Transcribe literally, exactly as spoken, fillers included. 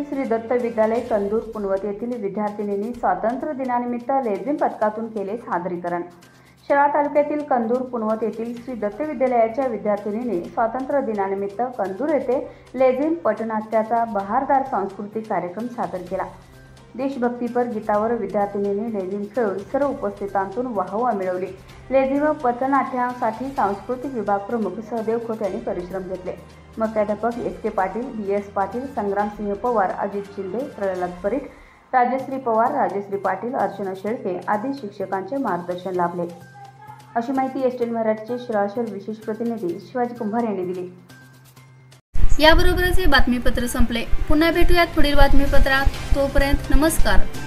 श्री दत्त विद्यालय कंदूर पुनवत येथील विद्यार्थिनींनी स्वातंत्र्य दिनानिमित्त लेझिम पथकातून केले सादरीकरण। शहादा तालुक्यातील कंदूर पुनवत येथील श्री दत्त विद्यालयाच्या विद्यार्थिनींनी स्वातंत्र्य दिनानिमित्त कंदूर येथे लेझिम पटनाट्याचा बहारदार सांस्कृतिक कार्यक्रम सादर केला। देशभक्तीपर गीतावर विद्यार्थिनींनी लेझिम खेळून सर्व उपस्थितांतून वाहवा मिळवली। लेझिम पथनाट्यासाठी सांस्कृतिक विभाग प्रमुख सहदेव खोत यांनी परिश्रम घेतले। मुख्याध्यापक S K Patil, B S Patil, Sangramsinh Pawar, Ajit Shinde, Pralhad Parit, Rajshree Pawar, Rajshree Patil, Archana Shelke आदी शिक्षकांचे मार्गदर्शन लाभले, अशी माहिती एसटीएन मराठीचे श्रावण विशेष प्रतिनिधी शिवाजी कुंभार यांनी दिली। याबरोबरच हे बातमीपत्र संपले। पुन्हा भेटूयात पुढील बातमीपत्रात। तोपर्यंत नमस्कार।